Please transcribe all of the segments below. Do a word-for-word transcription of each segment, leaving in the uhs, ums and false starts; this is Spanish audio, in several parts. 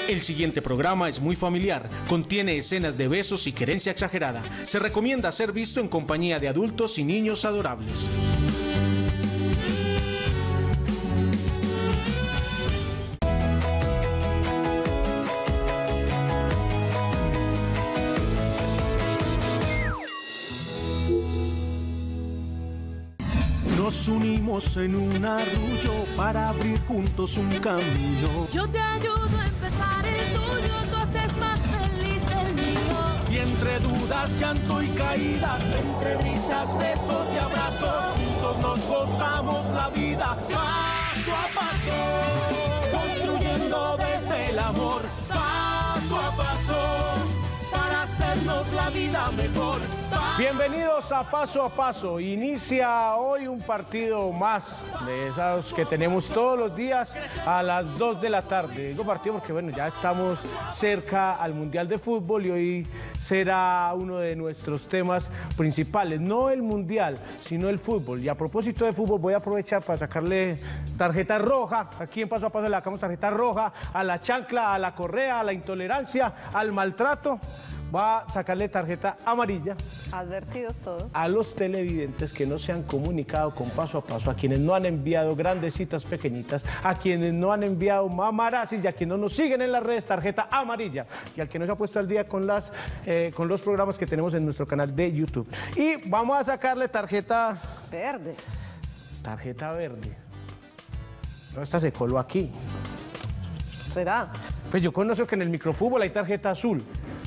El siguiente programa es muy familiar, contiene escenas de besos y querencia exagerada. Se recomienda ser visto en compañía de adultos y niños adorables. Nos unimos en un arrullo para abrir juntos un camino. Yo te ayudo a empezar el tuyo, tú haces más feliz el mío. Y entre dudas, llanto y caídas, entre risas, besos y abrazos, juntos nos gozamos la vida paso a paso, construyendo desde el amor, paso a paso, para hacernos la vida mejor. Bienvenidos a Paso a Paso. Inicia hoy un partido más de esos que tenemos todos los días a las dos de la tarde. Digo partido porque bueno, ya estamos cerca al Mundial de Fútbol y hoy será uno de nuestros temas principales. No el Mundial, sino el fútbol. Y a propósito de fútbol voy a aprovechar para sacarle tarjeta roja. Aquí en Paso a Paso le sacamos tarjeta roja a la chancla, a la correa, a la intolerancia, al maltrato. Va a sacarle tarjeta amarilla. Advertidos todos. A los televidentes que no se han comunicado con Paso a Paso, a quienes no han enviado grandecitas pequeñitas, a quienes no han enviado mamarazis y a quienes no nos siguen en las redes, tarjeta amarilla. Y al que no se ha puesto al día con, las, eh, con los programas que tenemos en nuestro canal de YouTube. Y vamos a sacarle tarjeta... Verde. Tarjeta verde. No, esta se coló aquí. ¿Será? Pues yo conozco que en el microfútbol hay tarjeta azul.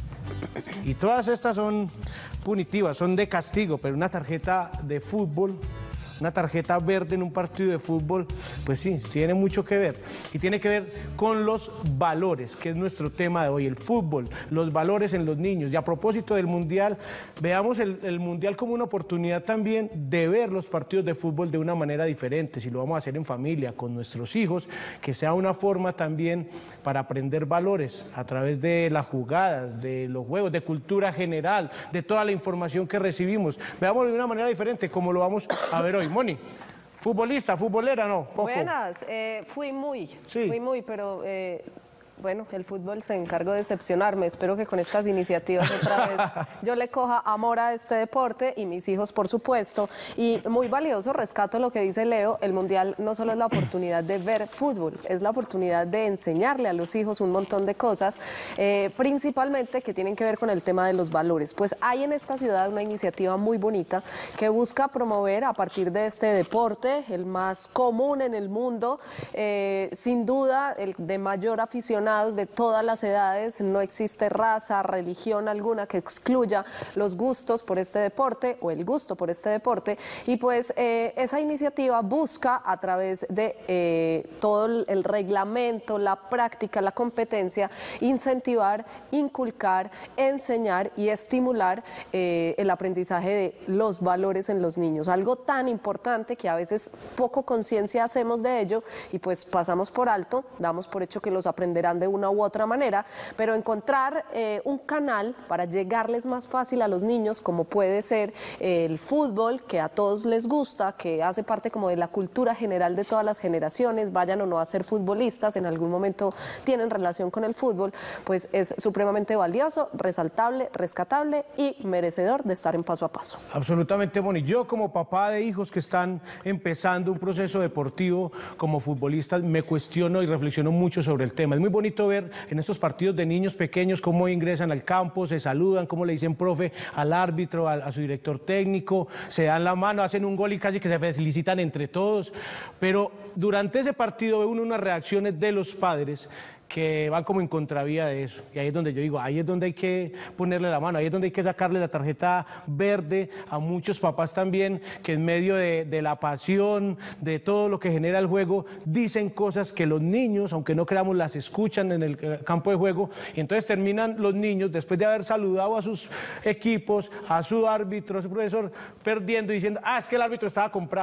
Y todas estas son punitivas, son de castigo, pero una tarjeta de fútbol, una tarjeta verde en un partido de fútbol, pues sí, tiene mucho que ver. Y tiene que ver con los valores, que es nuestro tema de hoy, el fútbol, los valores en los niños. Y a propósito del Mundial, veamos el, el Mundial como una oportunidad también de ver los partidos de fútbol de una manera diferente. Si lo vamos a hacer en familia, con nuestros hijos, que sea una forma también para aprender valores a través de las jugadas, de los juegos, de cultura general, de toda la información que recibimos. Veámoslo de una manera diferente, como lo vamos a ver hoy. Moni, futbolista, futbolera, no, poco. Buenas, eh, fui muy, sí. fui muy, pero eh, bueno, el fútbol se encargó de decepcionarme. Espero que con estas iniciativas otra vez yo le coja amor a este deporte y mis hijos, por supuesto. Y muy valioso, rescato lo que dice Leo, el Mundial no solo es la oportunidad de ver fútbol, es la oportunidad de enseñarle a los hijos un montón de cosas, eh, principalmente que tienen que ver con el tema de los valores. Pues hay en esta ciudad una iniciativa muy bonita que busca promover a partir de este deporte, el más común en el mundo, eh, sin duda el de mayor aficionado de todas las edades, no existe raza, religión alguna que excluya los gustos por este deporte o el gusto por este deporte, y pues eh, esa iniciativa busca a través de eh, todo el reglamento, la práctica, la competencia, incentivar, inculcar, enseñar y estimular eh, el aprendizaje de los valores en los niños, algo tan importante que a veces poco conciencia hacemos de ello y pues pasamos por alto, damos por hecho que los aprenderán de una u otra manera, pero encontrar eh, un canal para llegarles más fácil a los niños, como puede ser eh, el fútbol, que a todos les gusta, que hace parte como de la cultura general de todas las generaciones, vayan o no a ser futbolistas, en algún momento tienen relación con el fútbol, pues es supremamente valioso, resaltable, rescatable y merecedor de estar en Paso a Paso. Absolutamente, Moni. Yo como papá de hijos que están empezando un proceso deportivo como futbolistas, me cuestiono y reflexiono mucho sobre el tema. Es muy bonito ver en estos partidos de niños pequeños cómo ingresan al campo, se saludan, cómo le dicen profe al árbitro, a, a su director técnico, se dan la mano, hacen un gol y casi que se felicitan entre todos. Pero durante ese partido ve uno unas reacciones de los padres que van como en contravía de eso. Y ahí es donde yo digo, ahí es donde hay que ponerle la mano, ahí es donde hay que sacarle la tarjeta verde a muchos papás también, que en medio de, de la pasión, de todo lo que genera el juego, dicen cosas que los niños, aunque no creamos, las escuchan en el campo de juego, y entonces terminan los niños, después de haber saludado a sus equipos, a su árbitro, a su profesor, perdiendo y diciendo, ah, es que el árbitro estaba comprado.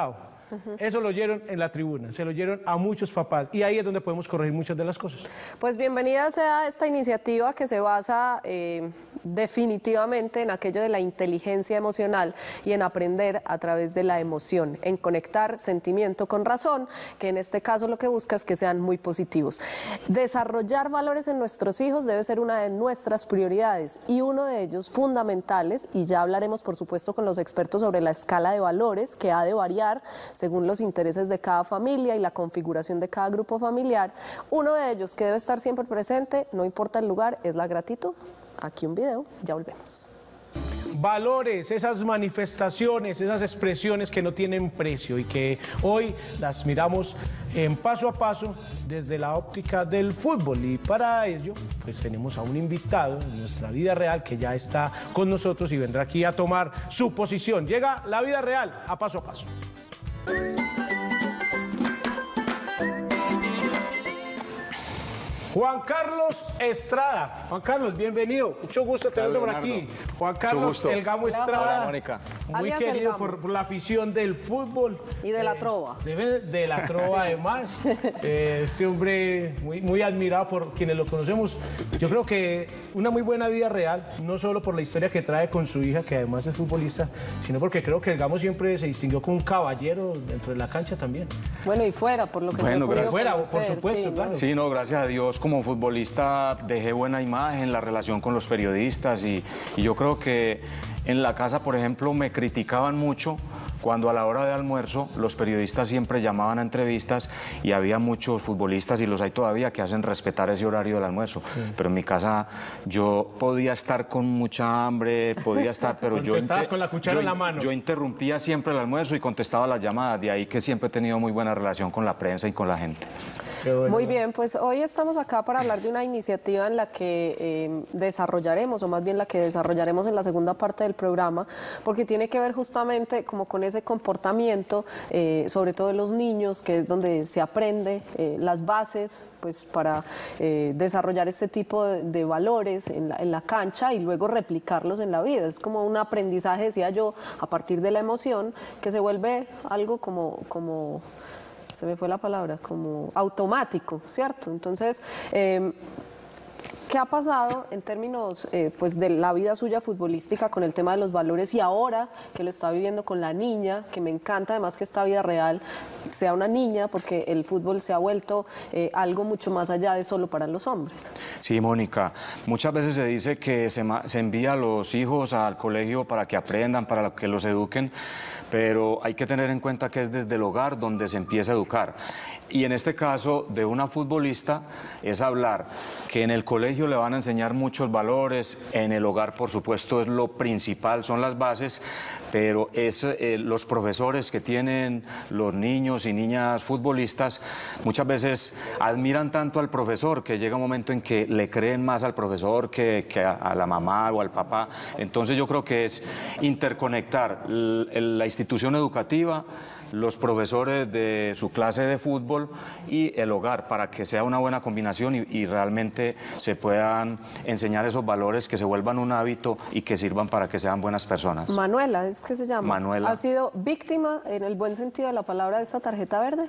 Uh-huh. Eso lo oyeron en la tribuna, se lo oyeron a muchos papás y ahí es donde podemos corregir muchas de las cosas. Pues bienvenida sea esta iniciativa que se basa eh, definitivamente en aquello de la inteligencia emocional y en aprender a través de la emoción, en conectar sentimiento con razón, que en este caso lo que busca es que sean muy positivos. Desarrollar valores en nuestros hijos debe ser una de nuestras prioridades y uno de ellos fundamentales, y ya hablaremos por supuesto con los expertos sobre la escala de valores que ha de variar según los intereses de cada familia y la configuración de cada grupo familiar. Uno de ellos que debe estar siempre presente, no importa el lugar, es la gratitud. Aquí un video, ya volvemos. Valores, esas manifestaciones, esas expresiones que no tienen precio y que hoy las miramos en paso a paso desde la óptica del fútbol. Y para ello, pues tenemos a un invitado en nuestra vida real que ya está con nosotros y vendrá aquí a tomar su posición. Llega la vida real a paso a paso. Juan Carlos Estrada. Juan Carlos, bienvenido. Mucho gusto tenerlo por aquí. Juan Carlos El Gamo Estrada. Hola, Mónica. Muy Alias El querido Gamo. por, por la afición del fútbol. Y de la trova. De, de la trova, además. Eh, este hombre muy, muy admirado por quienes lo conocemos. Yo creo que una muy buena vida real, no solo por la historia que trae con su hija, que además es futbolista, sino porque creo que El Gamo siempre se distinguió como un caballero dentro de la cancha también. Bueno, y fuera, por lo que Bueno, yo he podido gracias. Fuera, por conocer, supuesto, sí, claro. ¿no? Sí, no, gracias a Dios como futbolista dejé buena imagen, la relación con los periodistas y, y yo creo que en la casa, por ejemplo, me criticaban mucho cuando a la hora de almuerzo los periodistas siempre llamaban a entrevistas y había muchos futbolistas, y los hay todavía, que hacen respetar ese horario del almuerzo. Sí. Pero en mi casa yo podía estar con mucha hambre, podía estar, pero yo, estabas con la cuchara yo, en la mano. yo interrumpía siempre el almuerzo y contestaba las llamadas, de ahí que siempre he tenido muy buena relación con la prensa y con la gente. Bueno. Muy bien, pues hoy estamos acá para hablar de una iniciativa en la que eh, desarrollaremos, o más bien la que desarrollaremos en la segunda parte del programa, porque tiene que ver justamente como con ese comportamiento, eh, sobre todo de los niños, que es donde se aprende eh, las bases pues para eh, desarrollar este tipo de, de valores en la, en la cancha y luego replicarlos en la vida. Es como un aprendizaje, decía yo, a partir de la emoción, que se vuelve algo como... como se me fue la palabra, como automático, ¿cierto? Entonces, eh, ¿qué ha pasado en términos eh, pues de la vida suya futbolística con el tema de los valores y ahora que lo está viviendo con la niña, que me encanta además que esta vida real sea una niña, porque el fútbol se ha vuelto eh, algo mucho más allá de solo para los hombres? Sí, Mónica, muchas veces se dice que se, se envía a los hijos al colegio para que aprendan, para que los eduquen, pero hay que tener en cuenta que es desde el hogar donde se empieza a educar. Y en este caso de una futbolista es hablar que en el colegio le van a enseñar muchos valores, en el hogar por supuesto es lo principal, son las bases, pero es eh, los profesores que tienen los niños y niñas futbolistas muchas veces admiran tanto al profesor que llega un momento en que le creen más al profesor que, que a, a la mamá o al papá. Entonces yo creo que es interconectar la institución educativa, los profesores de su clase de fútbol y el hogar, para que sea una buena combinación y, y realmente se puedan enseñar esos valores, que se vuelvan un hábito y que sirvan para que sean buenas personas. Manuela, ¿es que se llama? Manuela. ¿Ha sido víctima, en el buen sentido de la palabra, de esta tarjeta verde?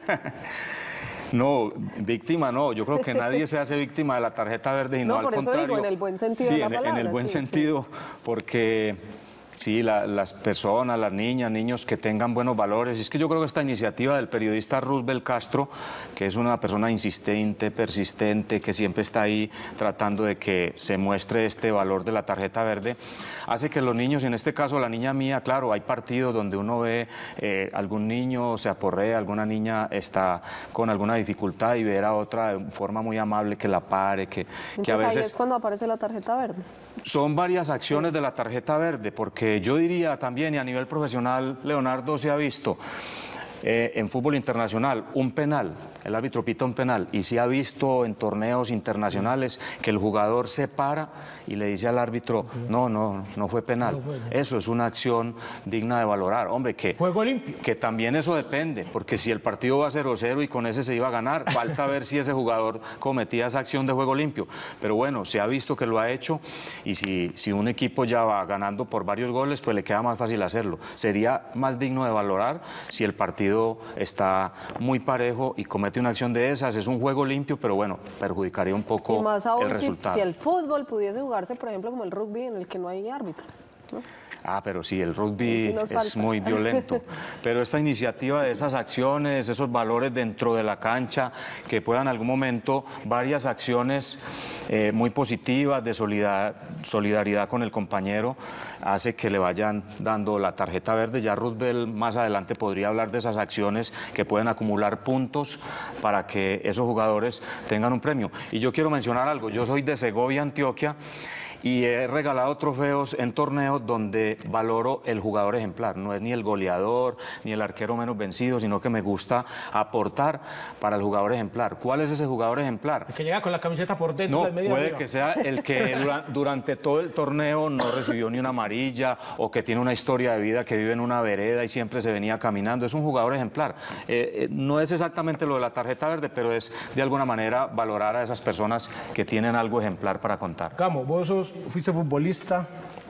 No, víctima no, yo creo que nadie se hace víctima de la tarjeta verde y no, No, al por eso contrario. digo, en el buen sentido sí, de la en, palabra. en el buen sí, sentido, sí. porque sí, la, las personas, las niñas, niños que tengan buenos valores. Y es que yo creo que esta iniciativa del periodista Roosevelt Castro, que es una persona insistente, persistente, que siempre está ahí tratando de que se muestre este valor de la tarjeta verde, hace que los niños, en este caso la niña mía, claro, hay partidos donde uno ve eh, algún niño se aporrea, alguna niña está con alguna dificultad y ver a otra de forma muy amable que la pare, que, Entonces, que a veces... ahí es cuando aparece la tarjeta verde. Son varias acciones de la tarjeta verde, porque yo diría también, y a nivel profesional, Leonardo, se ha visto eh, en fútbol internacional un penal el árbitro pita un penal y se ha visto en torneos internacionales que el jugador se para y le dice al árbitro, no, no, no fue penal. No fue, no. Eso es una acción digna de valorar. Hombre, que, juego limpio. Que también eso depende, porque si el partido va cero cero y con ese se iba a ganar, falta ver si ese jugador cometía esa acción de juego limpio. Pero bueno, se ha visto que lo ha hecho y si, si un equipo ya va ganando por varios goles, pues le queda más fácil hacerlo. Sería más digno de valorar si el partido está muy parejo y comete una acción de esas. Es un juego limpio, pero bueno, perjudicaría un poco y más aún el resultado. Si, si el fútbol pudiese jugarse, por ejemplo, como el rugby, en el que no hay árbitros, ¿no? Ah, pero sí, el rugby sí es muy violento. Pero esta iniciativa de esas acciones, esos valores dentro de la cancha, que puedan en algún momento varias acciones eh, muy positivas de solidar, solidaridad con el compañero, hace que le vayan dando la tarjeta verde. Ya Roosevelt más adelante podría hablar de esas acciones que pueden acumular puntos para que esos jugadores tengan un premio. Y yo quiero mencionar algo, yo soy de Segovia, Antioquia, y he regalado trofeos en torneos donde valoro el jugador ejemplar. No es ni el goleador, ni el arquero menos vencido, sino que me gusta aportar para el jugador ejemplar. ¿Cuál es ese jugador ejemplar? El que llega con la camiseta por dentro. No, la media puede arriba. que sea el que dura, durante todo el torneo no recibió ni una amarilla o que tiene una historia de vida que vive en una vereda y siempre se venía caminando. Es un jugador ejemplar. Eh, eh, no es exactamente lo de la tarjeta verde, pero es de alguna manera valorar a esas personas que tienen algo ejemplar para contar. Gamo, vos sos fuiste futbolista,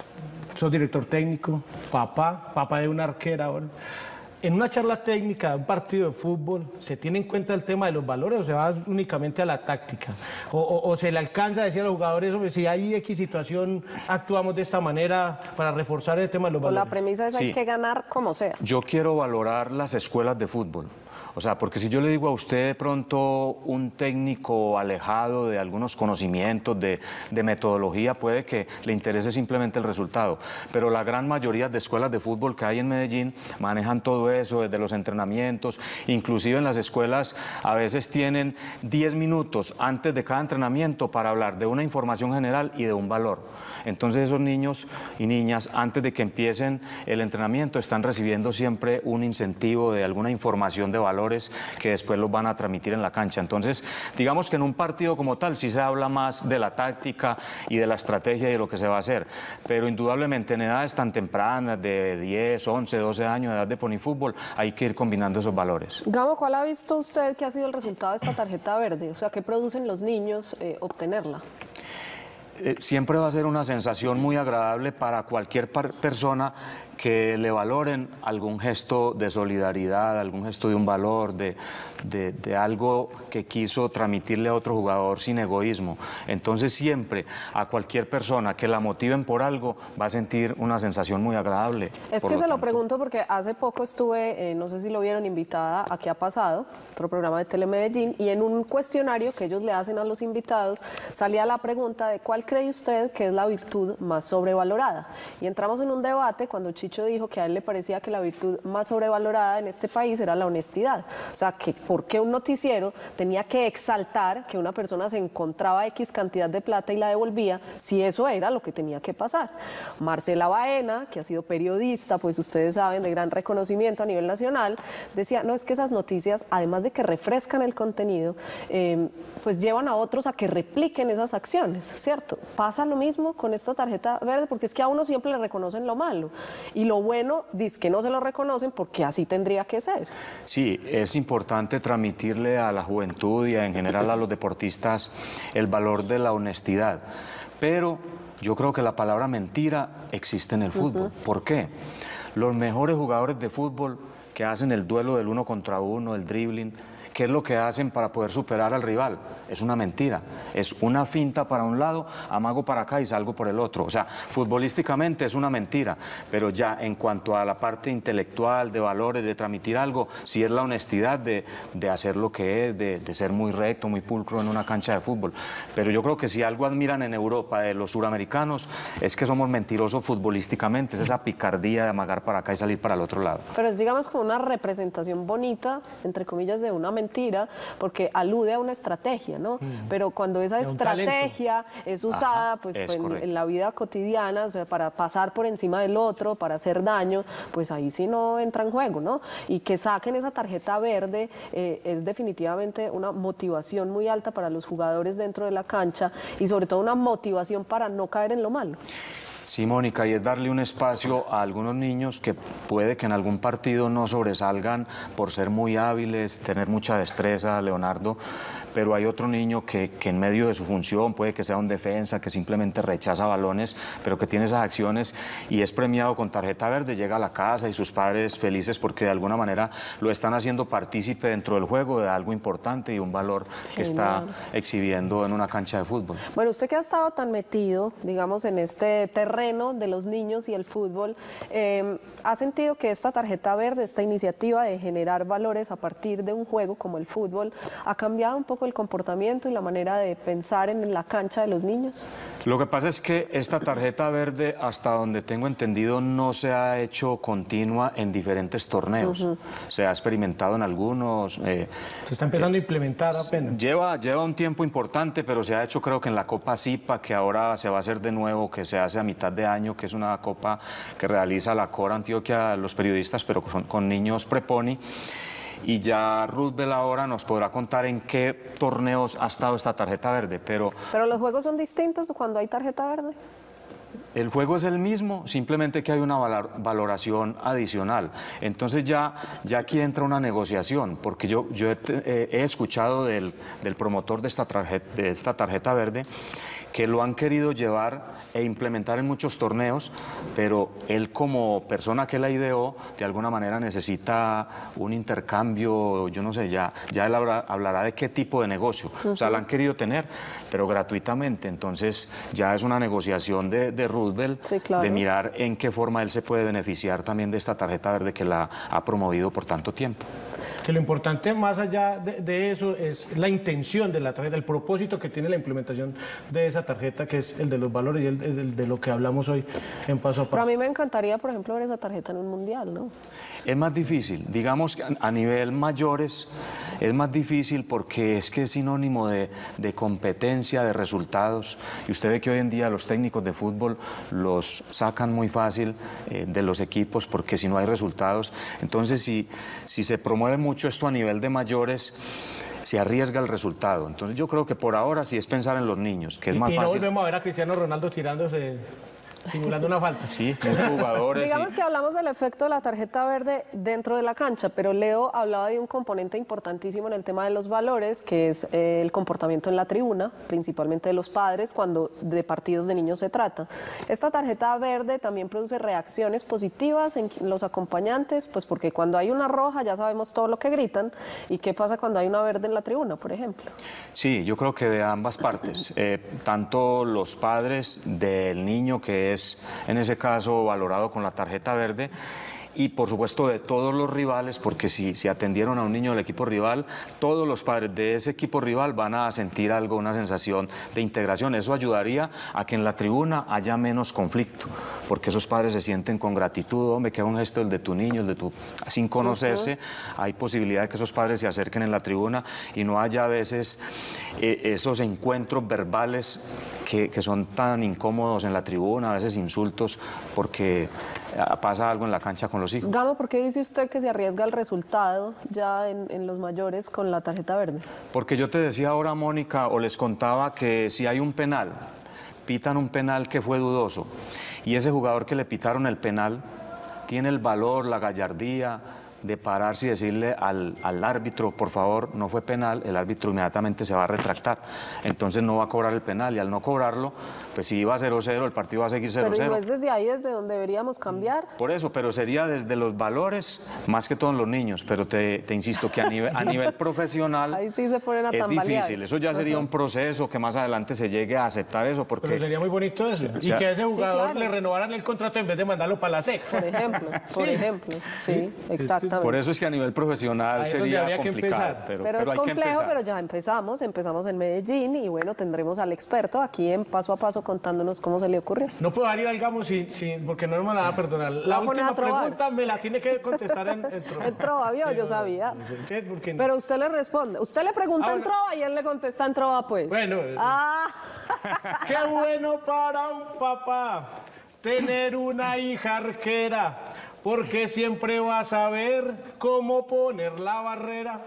sos director técnico, papá, papá de una arquera ahora. En una charla técnica de un partido de fútbol, ¿se tiene en cuenta el tema de los valores o se va únicamente a la táctica? ¿O, o, o se le alcanza a decir a los jugadores, hombre, si hay X situación, actuamos de esta manera para reforzar el tema de los valores? O la premisa es Sí. hay que ganar como sea. Yo quiero valorar las escuelas de fútbol. O sea, porque si yo le digo a usted de pronto un técnico alejado de algunos conocimientos, de, de metodología, puede que le interese simplemente el resultado. Pero la gran mayoría de escuelas de fútbol que hay en Medellín manejan todo eso, desde los entrenamientos, inclusive en las escuelas a veces tienen diez minutos antes de cada entrenamiento para hablar de una información general y de un valor. Entonces esos niños y niñas, antes de que empiecen el entrenamiento, están recibiendo siempre un incentivo de alguna información de valor que después los van a transmitir en la cancha. Entonces, digamos que en un partido como tal sí se habla más de la táctica y de la estrategia y de lo que se va a hacer, pero indudablemente en edades tan tempranas, de diez, once, doce años de edad de ponifútbol, hay que ir combinando esos valores. Gamo, ¿cuál ha visto usted que ha sido el resultado de esta tarjeta verde? O sea, ¿qué producen los niños eh, obtenerla? Eh, siempre va a ser una sensación muy agradable para cualquier persona que le valoren algún gesto de solidaridad, algún gesto de un valor, de, de, de algo que quiso transmitirle a otro jugador sin egoísmo. Entonces siempre a cualquier persona que la motiven por algo va a sentir una sensación muy agradable. Es que se lo pregunto porque hace poco estuve, eh, no sé si lo vieron, invitada a ¿Qué ha pasado?, otro programa de Telemedellín, y en un cuestionario que ellos le hacen a los invitados salía la pregunta de ¿cuál cree usted que es la virtud más sobrevalorada? Y entramos en un debate cuando Chicho dijo que a él le parecía que la virtud más sobrevalorada en este país era la honestidad. O sea, que por qué un noticiero tenía que exaltar que una persona se encontraba X cantidad de plata y la devolvía, si eso era lo que tenía que pasar. Marcela Baena, que ha sido periodista, pues ustedes saben, de gran reconocimiento a nivel nacional, decía, no, es que esas noticias, además de que refrescan el contenido, eh, pues llevan a otros a que repliquen esas acciones, ¿cierto? Pasa lo mismo con esta tarjeta verde, porque es que a uno siempre le reconocen lo malo, y lo bueno, dice que no se lo reconocen porque así tendría que ser. Sí, es importante transmitirle a la juventud y en general a los deportistas el valor de la honestidad, pero yo creo que la palabra mentira existe en el fútbol. Uh-huh. ¿Por qué? Los mejores jugadores de fútbol que hacen el duelo del uno contra uno, el dribbling, ¿qué es lo que hacen para poder superar al rival? Es una mentira, es una finta para un lado, amago para acá y salgo por el otro. O sea, futbolísticamente es una mentira, pero ya en cuanto a la parte intelectual, de valores, de transmitir algo, sí es la honestidad de, de hacer lo que es, de, de ser muy recto, muy pulcro en una cancha de fútbol. Pero yo creo que si algo admiran en Europa de los suramericanos es que somos mentirosos futbolísticamente, es esa picardía de amagar para acá y salir para el otro lado. Pero es, digamos, como una representación bonita, entre comillas, de una mentira mentira porque alude a una estrategia, ¿no? Mm. Pero cuando esa estrategia es usada, Ajá, pues, es pues en, en la vida cotidiana, o sea, para pasar por encima del otro, para hacer daño, pues ahí sí no entra en juego, ¿no? Y que saquen esa tarjeta verde eh, es definitivamente una motivación muy alta para los jugadores dentro de la cancha y sobre todo una motivación para no caer en lo malo. Sí, Mónica, y es darle un espacio a algunos niños que puede que en algún partido no sobresalgan por ser muy hábiles, tener mucha destreza, Leonardo, pero hay otro niño que, que en medio de su función, puede que sea un defensa, que simplemente rechaza balones, pero que tiene esas acciones y es premiado con tarjeta verde, llega a la casa y sus padres felices porque de alguna manera lo están haciendo partícipe dentro del juego de algo importante y un valor que está exhibiendo en una cancha de fútbol. Bueno, usted que ha estado tan metido, digamos, en este terreno de los niños y el fútbol, eh, ¿ha sentido que esta tarjeta verde, esta iniciativa de generar valores a partir de un juego como el fútbol, ha cambiado un poco el comportamiento y la manera de pensar en la cancha de los niños? Lo que pasa es que esta tarjeta verde, hasta donde tengo entendido, no se ha hecho continua en diferentes torneos. Uh-huh. Se ha experimentado en algunos. Eh, se está empezando eh, a implementar apenas. Lleva, lleva un tiempo importante, pero se ha hecho creo que en la Copa Zipa, que ahora se va a hacer de nuevo, que se hace a mitad de año, que es una copa que realiza la Cora Antioquia, los periodistas, pero con, con niños preponi. Y ya Roosevelt ahora nos podrá contar en qué torneos ha estado esta tarjeta verde, pero... ¿Pero los juegos son distintos cuando hay tarjeta verde? El juego es el mismo, simplemente que hay una valoración adicional. Entonces ya, ya aquí entra una negociación, porque yo, yo he, eh, he escuchado del, del promotor de esta, tarjeta, de esta tarjeta verde que lo han querido llevar e implementar en muchos torneos, pero él como persona que la ideó, de alguna manera necesita un intercambio, yo no sé, ya, ya él hablará, hablará de qué tipo de negocio. Uh-huh. O sea, la han querido tener, pero gratuitamente. Entonces ya es una negociación de, de Roosevelt, sí, claro, de mirar en qué forma él se puede beneficiar también de esta tarjeta verde que la ha promovido por tanto tiempo. Que lo importante más allá de, de eso es la intención de la tarjeta, el propósito que tiene la implementación de esa tarjeta, que es el de los valores y el, el de lo que hablamos hoy en Paso a Paso. Pero a mí me encantaría, por ejemplo, ver esa tarjeta en un mundial, ¿no? Es más difícil, digamos que a nivel mayores es más difícil porque es que es sinónimo de, de competencia, de resultados, y usted ve que hoy en día los técnicos de fútbol los sacan muy fácil eh, de los equipos porque si no hay resultados, entonces si, si se promueve mucho esto a nivel de mayores, se arriesga el resultado. Entonces yo creo que por ahora sí es pensar en los niños, que es y, más y no fácil. Volvemos a ver a Cristiano Ronaldo tirándose, simulando una falta. Sí, muchos jugadores. Digamos sí. que hablamos del efecto de la tarjeta verde dentro de la cancha, pero Leo hablaba de un componente importantísimo en el tema de los valores, que es eh, el comportamiento en la tribuna, principalmente de los padres, cuando de partidos de niños se trata. Esta tarjeta verde también produce reacciones positivas en los acompañantes, pues porque cuando hay una roja ya sabemos todo lo que gritan, y qué pasa cuando hay una verde en la tribuna, por ejemplo. Sí, yo creo que de ambas partes, eh, tanto los padres del niño que es en ese caso valorado con la tarjeta verde, y por supuesto de todos los rivales, porque si, si atendieron a un niño del equipo rival, todos los padres de ese equipo rival van a sentir algo, una sensación de integración. Eso ayudaría a que en la tribuna haya menos conflicto, porque esos padres se sienten con gratitud, hombre, que un gesto el de tu niño, el de tu... sin conocerse, uh-huh. Hay posibilidad de que esos padres se acerquen en la tribuna y no haya a veces eh, esos encuentros verbales que, que son tan incómodos en la tribuna, a veces insultos, porque pasa algo en la cancha con los hijos. Gamo, ¿por qué dice usted que se arriesga el resultado ya en, en los mayores con la tarjeta verde? Porque yo te decía ahora, Mónica, o les contaba que si hay un penal, pitan un penal que fue dudoso, y ese jugador que le pitaron el penal tiene el valor, la gallardía de pararse y decirle al, al árbitro, por favor, no fue penal, el árbitro inmediatamente se va a retractar, entonces no va a cobrar el penal, y al no cobrarlo, pues si iba a cero cero, el partido va a seguir cero cero. Pero no es desde ahí desde donde deberíamos cambiar. Por eso, pero sería desde los valores, más que todos los niños, pero te, te insisto que a nivel, a nivel profesional ahí sí se ponen a es tambalear. difícil, eso ya sería un proceso que más adelante se llegue a aceptar eso, porque... Pero sería muy bonito eso, y que a ese jugador sí, claro, le renovaran el contrato en vez de mandarlo para la S E C. Por ejemplo, por sí. ejemplo, sí, exactamente. exactamente. Por eso es que a nivel profesional Ahí es donde sería habría que complicado. empezar. Pero, Pero, pero es hay que complejo, empezar. pero ya empezamos, empezamos en Medellín y bueno, tendremos al experto aquí en Paso a Paso contándonos cómo se le ocurrió. No puedo dar ir al Gamo sin, sin, porque no me la va a perdonar. La Va a poner última a trobar. pregunta me la tiene que contestar en, en trova. En trova, ¿vio? Yo Sí, sabía. no sé, porque no. Pero usted le responde, usted le pregunta Ah, en bueno. trova y él le contesta en trova, pues. Bueno, Ah, qué bueno para un papá tener una hija arquera, porque siempre va a saber cómo poner la barrera.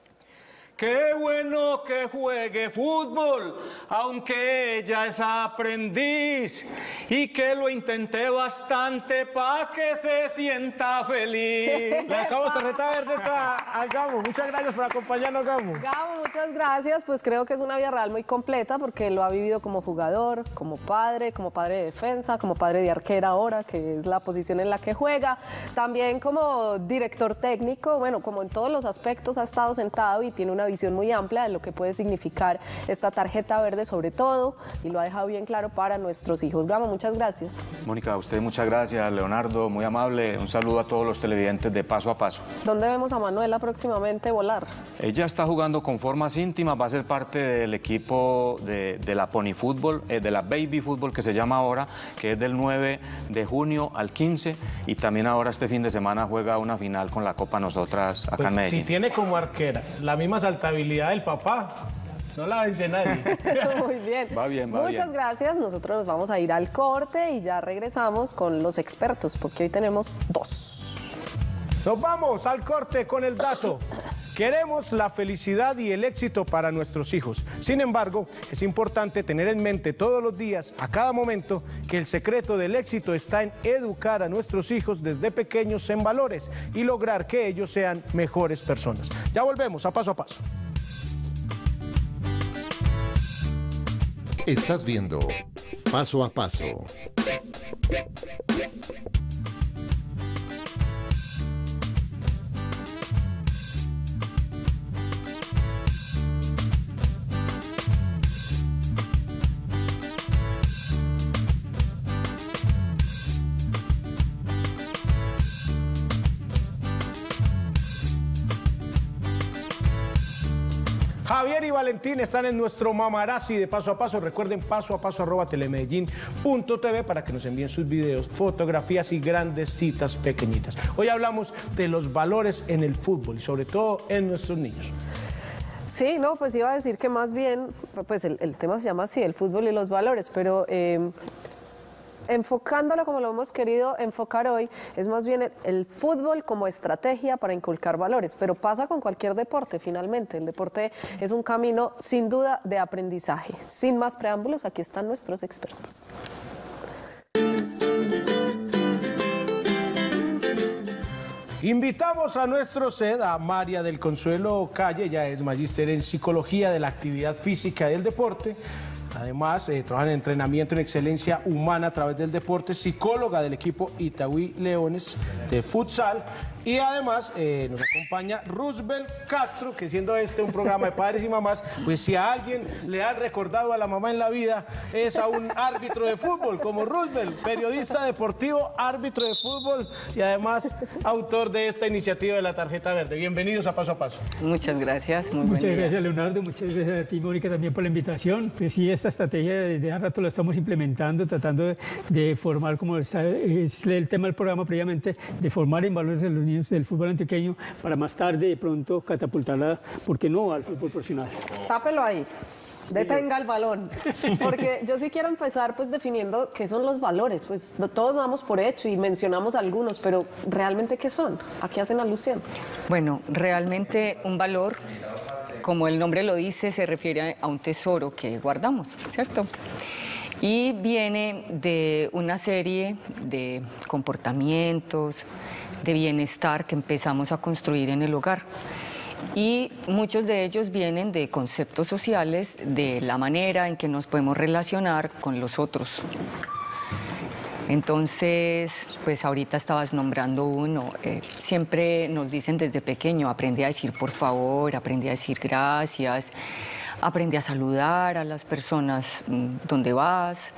Qué bueno que juegue fútbol, aunque ella es aprendiz, y que lo intenté bastante para que se sienta feliz. Le dejamos tarjeta verde a- al Gamo. Muchas gracias por acompañarnos, Gamo. Gabo, muchas gracias. Pues creo que es una vida real muy completa porque lo ha vivido como jugador, como padre, como padre de defensa, como padre de arquera ahora, que es la posición en la que juega. También como director técnico, bueno, como en todos los aspectos ha estado sentado y tiene una visión muy amplia de lo que puede significar esta tarjeta verde sobre todo y lo ha dejado bien claro para nuestros hijos. Gabo, muchas gracias. Mónica, a usted muchas gracias, Leonardo, muy amable. Un saludo a todos los televidentes de Paso a Paso. ¿Dónde vemos a Manuela próximamente volar? Ella está jugando con formas íntimas, va a ser parte del equipo de, de la Pony Fútbol, eh, de la Baby Fútbol que se llama ahora, que es del nueve de junio al quince, y también ahora este fin de semana juega una final con la Copa Nosotras acá Pues, en Medellín. si tiene como arquera la misma saltabilidad del papá, no la vence nadie. Muy bien. Va bien, va Muchas bien. gracias. Nosotros nos vamos a ir al corte y ya regresamos con los expertos, porque hoy tenemos dos. Nos vamos al corte con el dato. Queremos la felicidad y el éxito para nuestros hijos. Sin embargo, es importante tener en mente todos los días, a cada momento, que el secreto del éxito está en educar a nuestros hijos desde pequeños en valores y lograr que ellos sean mejores personas. Ya volvemos a Paso a Paso. Estás viendo Paso a Paso. Javier y Valentín están en nuestro Mamarazzi de Paso a Paso. Recuerden paso a paso arroba telemedellín punto t v para que nos envíen sus videos, fotografías y grandes citas pequeñitas. Hoy hablamos de los valores en el fútbol y sobre todo en nuestros niños. Sí, no, pues iba a decir que más bien, pues el, el tema se llama así, el fútbol y los valores, pero eh, enfocándolo como lo hemos querido enfocar hoy, es más bien el, el fútbol como estrategia para inculcar valores, pero pasa con cualquier deporte finalmente. El deporte es un camino sin duda de aprendizaje. Sin más preámbulos, aquí están nuestros expertos. Invitamos a nuestro set a María del Consuelo Calle, ella es magíster en Psicología de la Actividad Física y del Deporte. Además, eh, trabaja en entrenamiento en excelencia humana a través del deporte, psicóloga del equipo Itagüí Leones de futsal. Y además eh, nos acompaña Roosevelt Castro, que siendo este un programa de padres y mamás, pues si a alguien le han recordado a la mamá en la vida, es a un árbitro de fútbol, como Roosevelt, periodista deportivo, árbitro de fútbol y además autor de esta iniciativa de la tarjeta verde. Bienvenidos a Paso a Paso. Muchas gracias, muy buen Muchas día. gracias, Leonardo. Muchas gracias a ti, Mónica, también por la invitación. Pues sí, esta estrategia desde hace rato la estamos implementando, tratando de, de formar, como está, es el tema del programa previamente, de formar en valores de los niños del fútbol antioqueño para más tarde de pronto catapultarla, ¿por qué no?, al fútbol profesional. Tápelo ahí. Detenga el balón, porque yo sí quiero empezar pues definiendo qué son los valores, pues todos damos por hecho y mencionamos algunos, pero realmente qué son, a qué hacen alusión. Bueno, realmente un valor, como el nombre lo dice, se refiere a un tesoro que guardamos, ¿cierto? Y viene de una serie de comportamientos, de bienestar que empezamos a construir en el hogar. Y muchos de ellos vienen de conceptos sociales, de la manera en que nos podemos relacionar con los otros. Entonces, pues ahorita estabas nombrando uno, eh, siempre nos dicen desde pequeño, aprende a decir por favor, aprende a decir gracias, aprende a saludar a las personas mmm, donde vas.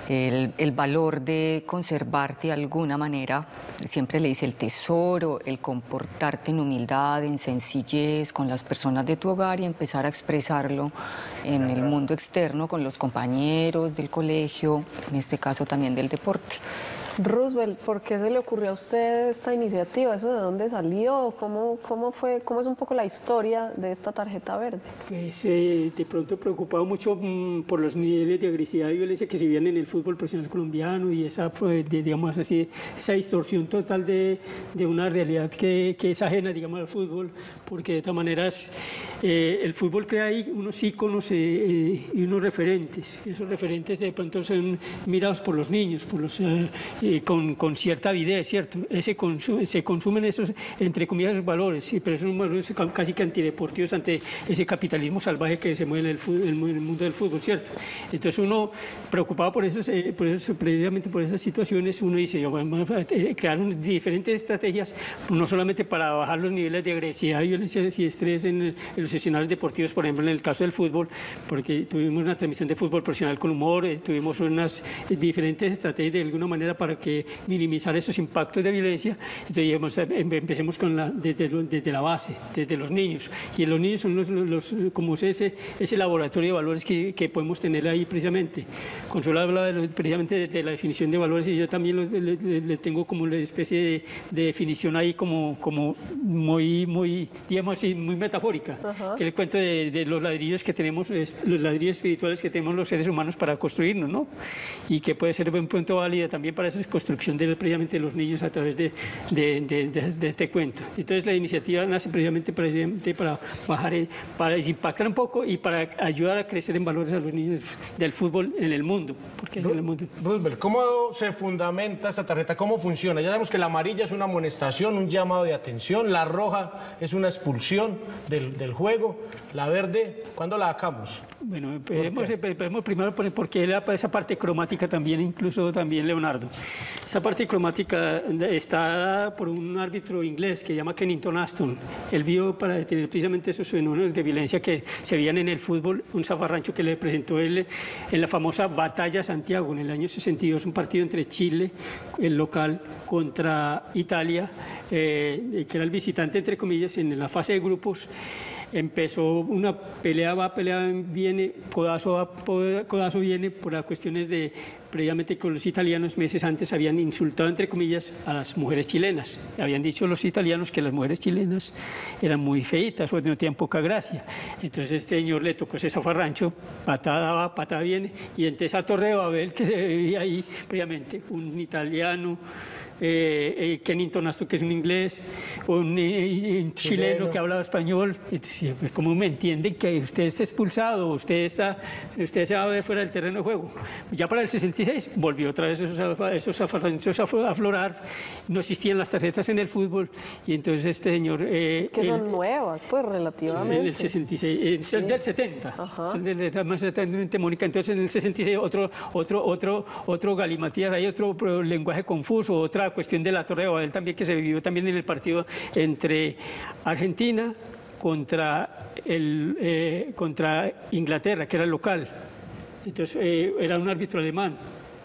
el, el valor de conservarte de alguna manera, siempre le dice el tesoro, el comportarte en humildad, en sencillez con las personas de tu hogar y empezar a expresarlo en el mundo externo con los compañeros del colegio, en este caso también del deporte. Roosevelt, ¿por qué se le ocurrió a usted esta iniciativa? ¿Eso de dónde salió? ¿Cómo, cómo fue? ¿Cómo es un poco la historia de esta tarjeta verde? Pues eh, de pronto preocupado mucho mmm, por los niveles de agresividad y violencia que se vivían en el fútbol profesional colombiano y esa, pues, de, digamos así, esa distorsión total de, de una realidad que, que es ajena, digamos, al fútbol, porque de todas maneras eh, el fútbol crea ahí unos íconos eh, eh, y unos referentes. Esos referentes de pronto son mirados por los niños, por los... Eh, Eh, con, con cierta avidez, ¿cierto? Ese consume, se consumen esos, entre comillas, esos valores, sí, pero esos valores casi que antideportivos ante ese capitalismo salvaje que se mueve en el, fútbol, en el mundo del fútbol, ¿cierto? Entonces uno, preocupado por, esos, eh, por eso, precisamente por esas situaciones, uno dice, yo, vamos a crear unas diferentes estrategias, no solamente para bajar los niveles de agresividad, violencia y estrés en, en los escenarios deportivos, por ejemplo, en el caso del fútbol, porque tuvimos una transmisión de fútbol profesional con humor, eh, tuvimos unas eh, diferentes estrategias de alguna manera para que minimizar esos impactos de violencia. Entonces empecemos con la, desde, desde la base, desde los niños, y los niños son los, los, como ese, ese laboratorio de valores que, que podemos tener ahí precisamente. Consuelo habla de lo, precisamente de, de la definición de valores y yo también lo, le, le, le tengo como una especie de, de definición ahí como, como muy, muy, digamos así, muy metafórica. Uh-huh. Que el cuento de, de los ladrillos que tenemos, los ladrillos espirituales que tenemos los seres humanos para construirnos, ¿no? Y que puede ser un punto válido también para esa construcción de precisamente los niños a través de, de, de, de, de este cuento. Entonces la iniciativa nace precisamente, precisamente para bajar, para impactar un poco y para ayudar a crecer en valores a los niños del fútbol en el mundo. Porque en el mundo. Roosevelt, ¿cómo se fundamenta esta tarjeta? ¿Cómo funciona? Ya sabemos que la amarilla es una amonestación, un llamado de atención, la roja es una expulsión del, del juego, la verde, ¿cuándo la sacamos? Bueno, empecemos, empecemos primero por, porque esa parte cromática también, incluso también Leonardo. Esa parte cromática está dada por un árbitro inglés que se llama Kennington Aston. Él vio para detener precisamente esos fenómenos de violencia que se veían en el fútbol, un zafarrancho que le presentó él en la famosa Batalla Santiago en el año sesenta y dos, un partido entre Chile, el local, contra Italia, eh, que era el visitante, entre comillas, en la fase de grupos. Empezó una pelea, va, pelea, viene, codazo va, codazo viene, por las cuestiones de, previamente con los italianos meses antes habían insultado, entre comillas, a las mujeres chilenas. Habían dicho los italianos que las mujeres chilenas eran muy feitas o no tenían poca gracia. Entonces este señor le tocó ese zafarrancho, patada va, patada viene, y entre esa torre de Babel que se veía ahí, previamente, un italiano, Eh, eh, Kennington Aston, que es un inglés, un, eh, un chileno, chileno que hablaba español. ¿Cómo me entienden que usted está expulsado, usted, está, usted se va a ver fuera del terreno de juego? Ya para el sesenta y seis volvió otra vez esos, esos afloranchos a aflorar, no existían las tarjetas en el fútbol y entonces este señor... Eh, es que son el, nuevas, pues relativamente. En el sesenta y seis, sí. Del setenta, son del, más exactamente, Mónica. Entonces en el sesenta y seis otro, otro, otro, otro galimatías, hay otro lenguaje confuso, otra cuestión de la Torre de Babel también que se vivió también en el partido entre Argentina contra, el, eh, contra Inglaterra, que era el local. Entonces eh, era un árbitro alemán.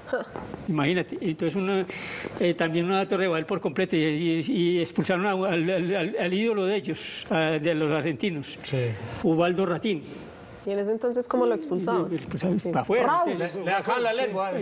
Imagínate, entonces una, eh, también una Torre de Babel por completo y, y, y expulsaron a, al, al, al ídolo de ellos, a, de los argentinos, sí. Ubaldo Ratín. ¿Y en ese entonces cómo lo expulsaban? Expulsaban sí. para afuera. Le, le dejaban la lengua.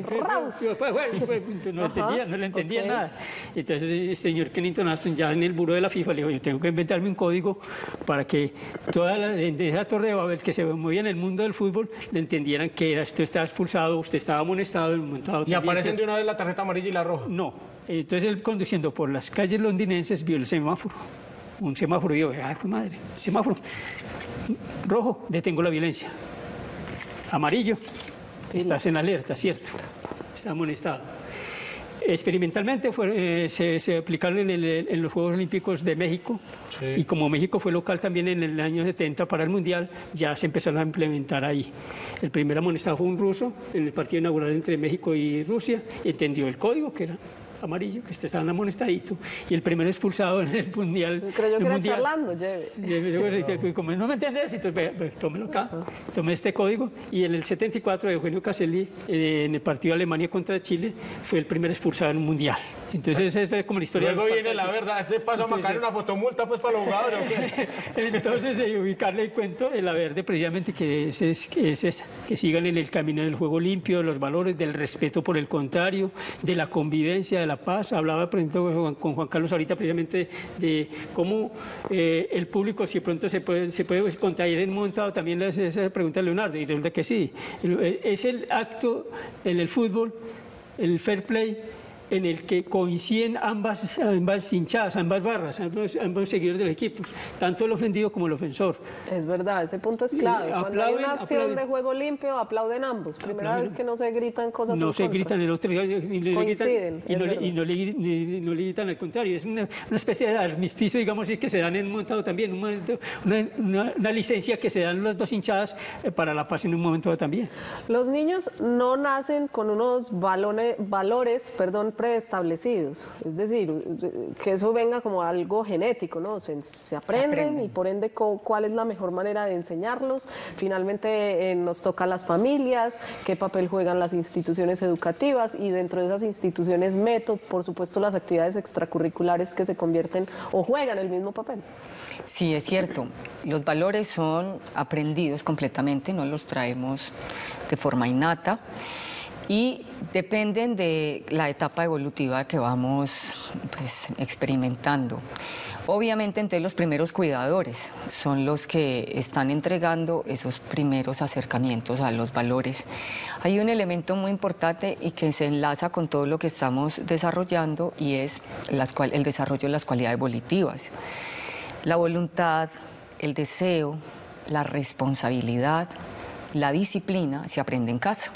No entendía, no le entendía okay. nada. Entonces el señor Kennington Aston ya en el buró de la FIFA le dijo, yo tengo que inventarme un código para que toda la, de esa Torre de Babel que se movía en el mundo del fútbol le entendieran que era, usted estaba expulsado, usted estaba amonestado. Montado, ¿Y aparecen de una vez la tarjeta amarilla y la roja? No. Entonces él conduciendo por las calles londinenses vio el semáforo. Un semáforo y yo, ay, pues madre, semáforo. Rojo, detengo la violencia. Amarillo, estás en alerta, ¿cierto? Está amonestado. Experimentalmente fue, eh, se, se aplicaron en, el, en los Juegos Olímpicos de México sí. y como México fue local también en el año setenta para el Mundial, ya se empezaron a implementar ahí. El primer amonestado fue un ruso en el partido inaugural entre México y Rusia, entendió el código que era amarillo, que están amonestaditos, y el primero expulsado en el mundial. Creo yo que era mundial, charlando, lleve. Yo, como no me entendés, entonces tómelo acá, tomé este código, y en el setenta y cuatro Eugenio Caselli, eh, en el partido Alemania contra Chile, fue el primer expulsado en un mundial. Entonces esa es como la historia. Luego viene la verdad, este paso a marcar una fotomulta pues para los jugadores. Entonces eh, ubicarle el cuento de la verde precisamente que es, es, que es esa, que sigan en el camino del juego limpio, los valores del respeto por el contrario, de la convivencia, de la paz. Hablaba por ejemplo con Juan Carlos ahorita precisamente de cómo eh, el público si pronto se puede, se puede contagiar en un momento dado. También le hace esa pregunta a Leonardo y resulta que sí. Es el acto en el fútbol, el fair play, en el que coinciden ambas, ambas hinchadas, ambas barras, ambos, ambos seguidores del equipo, tanto el ofendido como el ofensor. Es verdad, ese punto es clave. Cuando aplauden, hay una acción aplauden. de juego limpio, aplauden ambos. Primera Aplauden. vez que no se gritan cosas No en se contra. gritan el otro, ni le Coinciden, gritan, y, es no le, verdad. y no le, ni- no le gritan al contrario. Es una, una especie de armisticio, digamos, que se dan en un momento dado también, un momento- una, una, una licencia que se dan las dos hinchadas eh, para la paz en un momento dado también. Los niños no nacen con unos valone- valores perdón, preestablecidos, es decir, que eso venga como algo genético, ¿no? Se, se aprenden aprenden. y por ende co- cuál es la mejor manera de enseñarlos. Finalmente eh, nos toca a las familias, qué papel juegan las instituciones educativas y dentro de esas instituciones meto, por supuesto, las actividades extracurriculares que se convierten o juegan el mismo papel. Sí, es cierto. Los valores son aprendidos completamente, no los traemos de forma innata y dependen de la etapa evolutiva que vamos pues, experimentando. Obviamente, entonces, los primeros cuidadores son los que están entregando esos primeros acercamientos a los valores. Hay un elemento muy importante y que se enlaza con todo lo que estamos desarrollando y es las cual, el desarrollo de las cualidades volitivas. La voluntad, el deseo, la responsabilidad, la disciplina se aprende en casa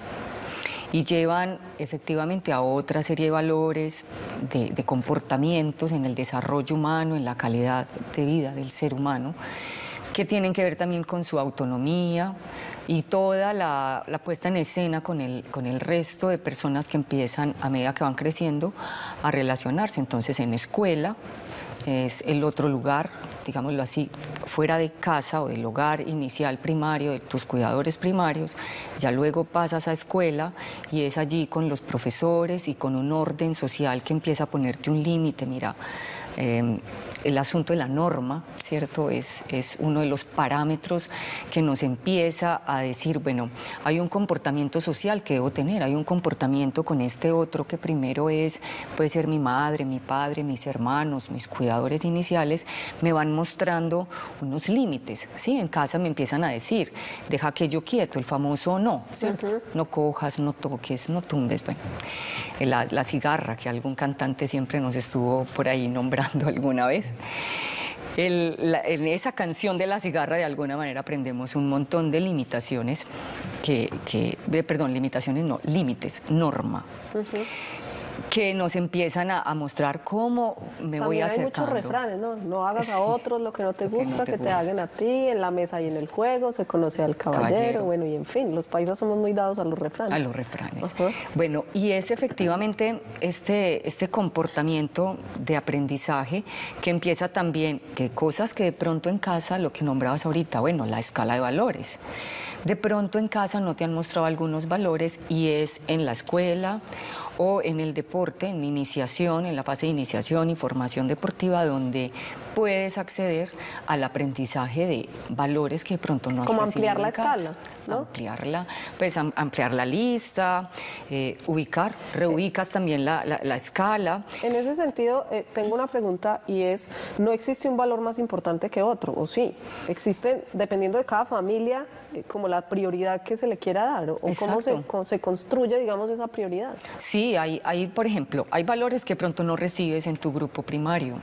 y llevan efectivamente a otra serie de valores, de, de comportamientos en el desarrollo humano, en la calidad de vida del ser humano, que tienen que ver también con su autonomía y toda la, la puesta en escena con el, con el resto de personas que empiezan a medida que van creciendo a relacionarse. Entonces, en escuela es el otro lugar, digámoslo así, fuera de casa o del hogar inicial primario, de tus cuidadores primarios, ya luego pasas a escuela y es allí con los profesores y con un orden social que empieza a ponerte un límite. Mira, eh, el asunto de la norma, ¿cierto? Es, es uno de los parámetros que nos empieza a decir, bueno, hay un comportamiento social que debo tener, hay un comportamiento con este otro que primero es, puede ser mi madre, mi padre, mis hermanos, mis cuidadores iniciales, me van mostrando unos límites, ¿sí? En casa me empiezan a decir, deja aquello quieto, el famoso no, ¿cierto? Uh-huh. No cojas, no toques, no tumbes, bueno, la, la cigarra que algún cantante siempre nos estuvo por ahí nombrando alguna vez. El, la, en esa canción de la cigarra de alguna manera aprendemos un montón de limitaciones, que, que eh, perdón, limitaciones no, límites, norma, uh-huh. que nos empiezan a, a mostrar cómo me También voy acercando. Hay muchos refranes, ¿no? No hagas a Sí. otros lo que no te Lo que gusta, no te que te gusta. hagan a ti, en la mesa y en el juego, se conoce al caballero, Caballero. bueno, y en fin, los paisas somos muy dados a los refranes. A los refranes. Ajá. Bueno, y es efectivamente este, este comportamiento de aprendizaje que empieza también, que cosas que de pronto en casa, lo que nombrabas ahorita, bueno, la escala de valores. De pronto en casa no te han mostrado algunos valores y es en la escuela o en el deporte, en iniciación, en la fase de iniciación y formación deportiva, donde puedes acceder al aprendizaje de valores que de pronto no has Como recibido ampliar la en casa. escala, ¿no? Ampliarla, pues am- ampliar la lista, eh, ubicar, reubicas también la, la, la escala. En ese sentido, eh, tengo una pregunta y es, ¿no existe un valor más importante que otro? ¿O sí? ¿Existe, dependiendo de cada familia, eh, como la prioridad que se le quiera dar? ¿O cómo se, Exacto. cómo se construye, digamos, esa prioridad? Sí, hay, hay, por ejemplo, hay valores que pronto no recibes en tu grupo primario.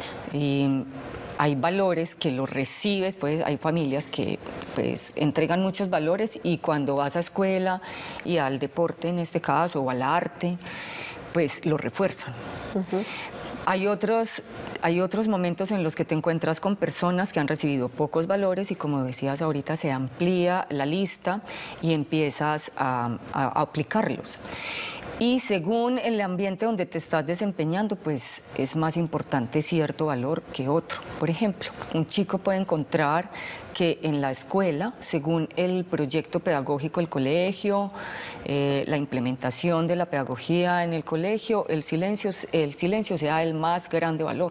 Y hay valores que los recibes, pues hay familias que pues entregan muchos valores y cuando vas a escuela y al deporte en este caso o al arte, pues lo refuerzan. Uh-huh. Hay otros, hay otros momentos en los que te encuentras con personas que han recibido pocos valores y como decías ahorita se amplía la lista y empiezas a, a, a aplicarlos. Y según el ambiente donde te estás desempeñando, pues es más importante cierto valor que otro. Por ejemplo, un chico puede encontrar que en la escuela, según el proyecto pedagógico del colegio, eh, la implementación de la pedagogía en el colegio, el silencio, el silencio sea el más grande valor.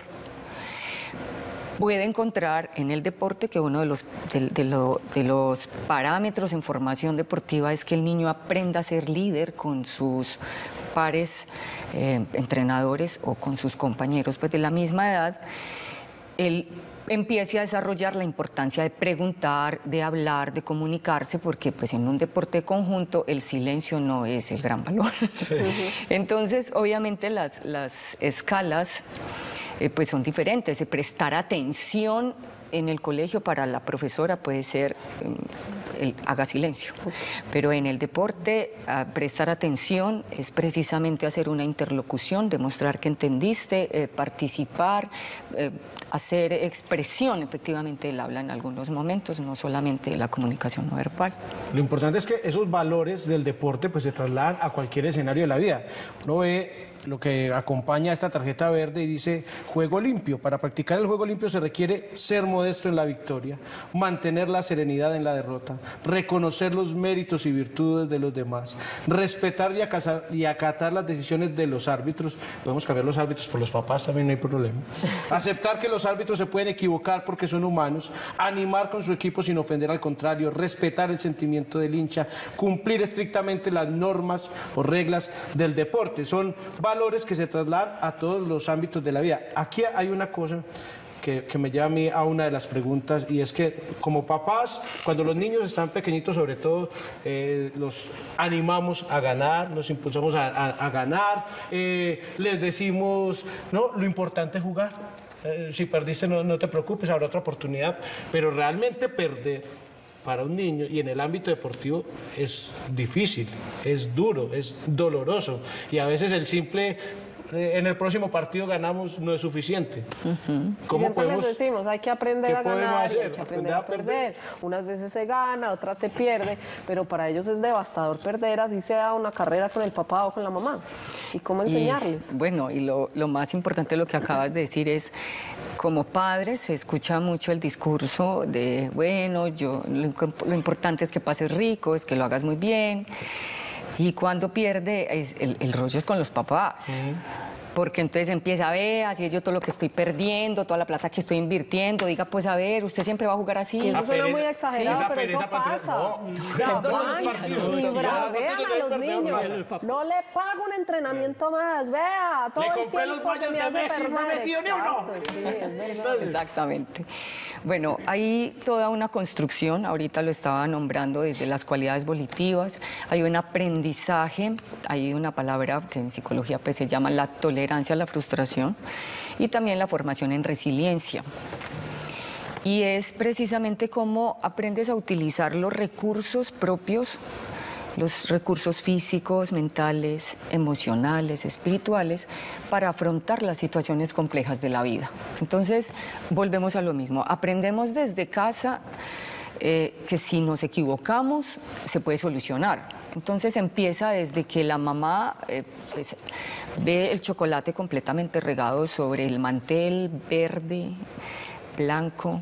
Puede encontrar en el deporte que uno de los, de, de, lo, de los parámetros en formación deportiva es que el niño aprenda a ser líder con sus pares eh, entrenadores o con sus compañeros pues de la misma edad. Él empiece a desarrollar la importancia de preguntar, de hablar, de comunicarse, porque pues en un deporte conjunto el silencio no es el gran valor. Sí. Entonces, obviamente las, las escalas Eh, pues son diferentes. Prestar atención en el colegio para la profesora puede ser eh, el, haga silencio, pero en el deporte a prestar atención es precisamente hacer una interlocución, demostrar que entendiste, eh, participar, eh, hacer expresión efectivamente del habla en algunos momentos, no solamente la comunicación no verbal. Lo importante es que esos valores del deporte pues se trasladan a cualquier escenario de la vida. Uno ve lo que acompaña a esta tarjeta verde y dice juego limpio. Para practicar el juego limpio se requiere ser modesto en la victoria, mantener la serenidad en la derrota, reconocer los méritos y virtudes de los demás, respetar y, acazar, y acatar las decisiones de los árbitros. Podemos cambiar los árbitros por los papás, también no hay problema. Aceptar que los árbitros se pueden equivocar porque son humanos, animar con su equipo sin ofender al contrario, respetar el sentimiento del hincha, cumplir estrictamente las normas o reglas del deporte. Son valores que se trasladan a todos los ámbitos de la vida. Aquí hay una cosa que, que me lleva a mí a una de las preguntas, y es que como papás, cuando los niños están pequeñitos sobre todo, eh, los animamos a ganar, los impulsamos a, a, a ganar, eh, les decimos, no, lo importante es jugar, eh, si perdiste no, no te preocupes, habrá otra oportunidad, pero realmente perder para un niño y en el ámbito deportivo es difícil, es duro, es doloroso y a veces el simple eh, en el próximo partido ganamos no es suficiente. Uh-huh. ¿Cómo siempre podemos, les decimos, hay que aprender a ganar, hacer? Hay que aprender a perder. perder. Unas veces se gana, otras se pierde, pero para ellos es devastador perder, así sea una carrera con el papá o con la mamá. ¿Y cómo enseñarles? Y, bueno, y lo, lo más importante de lo que acabas de decir es, como padres se escucha mucho el discurso de, bueno, yo lo, lo importante es que pases rico, es que lo hagas muy bien. Y cuando pierde, es, el, el rollo es con los papás. Sí. Porque entonces empieza a ver, así es yo todo lo que estoy perdiendo, toda la plata que estoy invirtiendo, diga, pues a ver, usted siempre va a jugar así. Y eso suena muy exagerado, sí, pero eso pasa. No, no, y bravean a los niños. No le pago un entrenamiento más, vea, todo el tiempo que me hace perder. No he metido ni uno. Sí, es verdad. Exactamente. Bueno, hay toda una construcción, ahorita lo estaba nombrando desde las cualidades volitivas, hay un aprendizaje, hay una palabra que en psicología pues, se llama la tolerancia a la frustración y también la formación en resiliencia. Y es precisamente cómo aprendes a utilizar los recursos propios, los recursos físicos, mentales, emocionales, espirituales, para afrontar las situaciones complejas de la vida. Entonces, volvemos a lo mismo. Aprendemos desde casa eh, que si nos equivocamos, se puede solucionar. Entonces, empieza desde que la mamá eh, pues, ve el chocolate completamente regado sobre el mantel verde, blanco,